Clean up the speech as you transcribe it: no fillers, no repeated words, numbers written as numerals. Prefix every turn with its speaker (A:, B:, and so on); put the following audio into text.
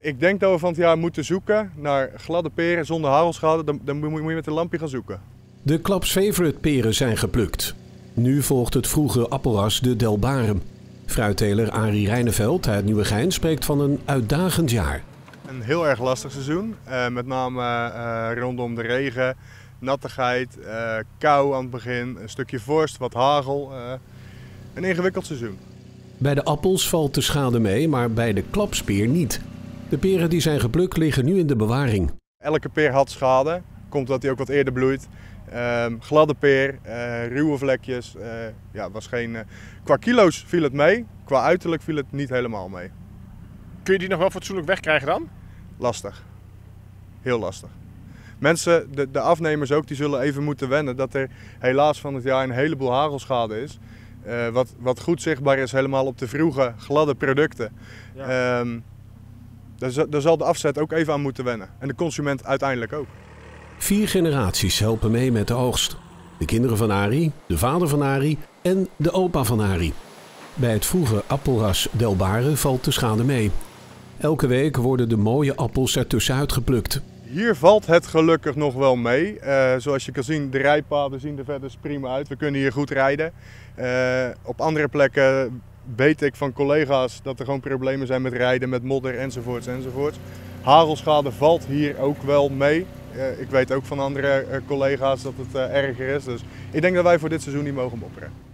A: Ik denk dat we van het jaar moeten zoeken naar gladde peren zonder hagelschade. Dan moet je met een lampje gaan zoeken.
B: De Klap's Favorite peren zijn geplukt. Nu volgt het vroege appelras de Delbare. Fruitteler Arie Rijneveld uit Nieuwegein spreekt van een uitdagend jaar.
A: Een heel erg lastig seizoen, met name rondom de regen, nattigheid, kou aan het begin, een stukje vorst, wat hagel. Een ingewikkeld seizoen.
B: Bij de appels valt de schade mee, maar bij de klapspeer niet. De peren die zijn geplukt liggen nu in de bewaring.
A: Elke peer had schade, komt dat hij ook wat eerder bloeit. Gladde peer, ruwe vlekjes. Was geen, qua kilo's viel het mee, qua uiterlijk viel het niet helemaal mee.
C: Kun je die nog wel fatsoenlijk wegkrijgen dan?
A: Lastig. Heel lastig. Mensen, de afnemers ook, die zullen even moeten wennen dat er helaas van het jaar een heleboel hagelschade is. Wat goed zichtbaar is helemaal op de vroege, gladde producten. Ja. Daar zal de afzet ook even aan moeten wennen. En de consument uiteindelijk ook.
B: 4 generaties helpen mee met de oogst. De kinderen van Arie, de vader van Arie en de opa van Arie. Bij het vroege appelras Delbare valt de schade mee. Elke week worden de mooie appels ertussenuit geplukt.
A: Hier valt het gelukkig nog wel mee. Zoals je kan zien, de rijpaden zien er verder prima uit. We kunnen hier goed rijden. Op andere plekken weet ik van collega's dat er gewoon problemen zijn met rijden, met modder enzovoorts. Hagelschade valt hier ook wel mee. Ik weet ook van andere collega's dat het erger is. Dus ik denk dat wij voor dit seizoen niet mogen mopperen.